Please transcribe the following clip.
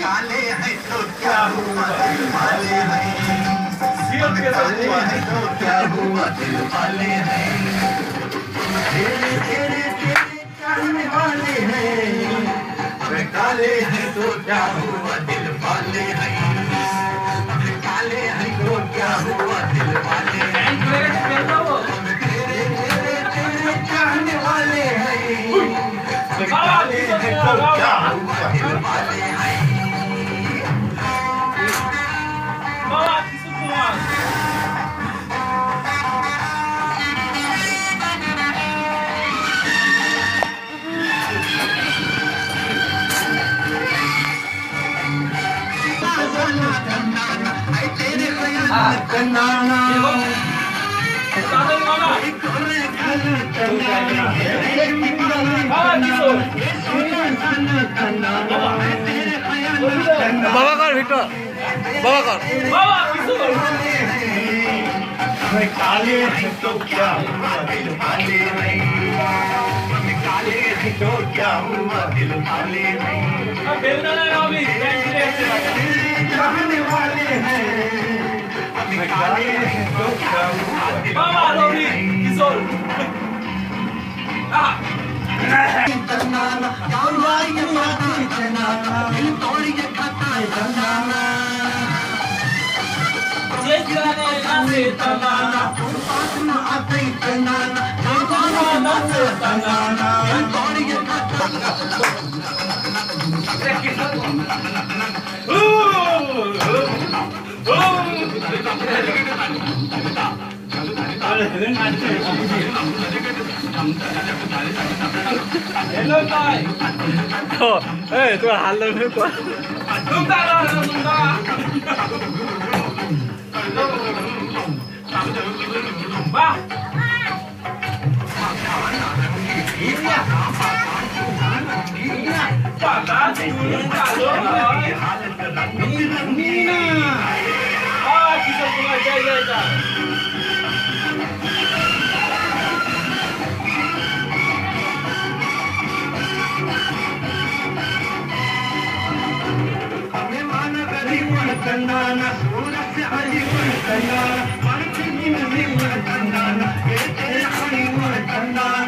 काले हैं तो क्या हुआ दिल वाले हैं, काले हैं तो क्या हुआ दिल वाले हैं, तेरे तेरे तेरे चाहने वाले हैं, काले हैं तो क्या हुआ दिल वाले हैं, काले हैं तो क्या हुआ दिल वाले हैं, तेरे तेरे तेरे चाहने वाले हैं, काले हैं तो क्या हुआ दिल वाले हैं। बाबा कर विक्टर बाबा कर काले हैं तो क्या हुआ दिल वाले नहीं, काले हैं तो क्या हुआ दिल वाले नहीं, चाहने वाले हैं, काले हैं तो क्या हुआ दिल वाले नहीं। तनाना ये माटी तनाना दिल तोड़ी के खाता है तनाना, ये जाने आते तनाना पास में आते तनाना तनाना से तनाना दिल तोड़ी के खाता Hello tay. Ê, tôi là Hàn Lâm quá. Chúng ta là chúng ta. Ba. Quả đá thì chúng ta lớn rồi. Nina. Chỉ cần một ngày chơi chơi cả. तनाना सूरज से अली तनाना, पर किसी में तनाना, ये तेरा अली तनाना।